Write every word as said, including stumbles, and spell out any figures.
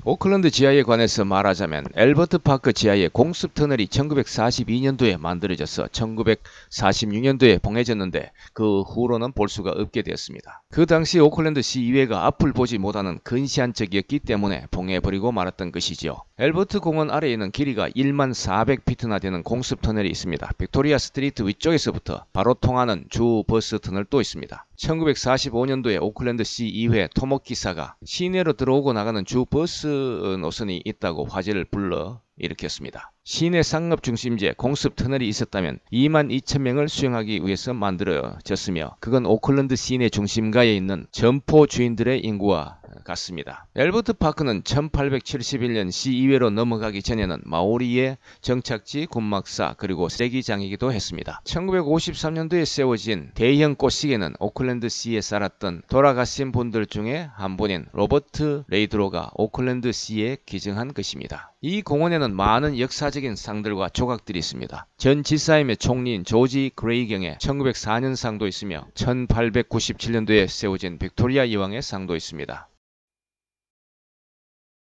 오클랜드 지하에 관해서 말하자면 엘버트 파크 지하의 공습 터널이 천구백사십이 년도에 만들어져서 천구백사십육 년도에 봉해졌는데 그 후로는 볼 수가 없게 되었습니다. 그 당시 오클랜드 시의회가 앞을 보지 못하는 근시안적이었기 때문에 봉해버리고 말았던 것이지요. 엘버트 공원 아래에 있는 길이가 만 사백 피트나 되는 공습 터널이 있습니다. 빅토리아 스트리트 위쪽에서부터 바로 통하는 주 버스 터널도 있습니다. 천구백사십오 년도에 오클랜드 시의회 토목기사가 시내로 들어오고 나가는 주 버스 노선이 있다고 화제를 불러 일으켰습니다. 시내 상업중심지에 공습 터널이 있었다면 이만 이천 명을 수용하기 위해서 만들어졌으며 그건 오클랜드 시내 중심가에 있는 점포 주인들의 인구와 같습니다. 엘버트 파크는 천팔백칠십일 년 시의회로 넘어가기 전에는 마오리의 정착지, 군막사 그리고 쓰레기장이기도 했습니다. 천구백오십삼 년도에 세워진 대형 꽃시계는 오클랜드 시에 살았던 돌아가신 분들 중에 한 분인 로버트 레이드로가 오클랜드 시에 기증한 것입니다. 이 공원에는 많은 역사적인 상들과 조각들이 있습니다. 전 지사임의 총리인 조지 그레이경의 천구백사 년 상도 있으며 천팔백구십칠 년도에 세워진 빅토리아 여왕의 상도 있습니다.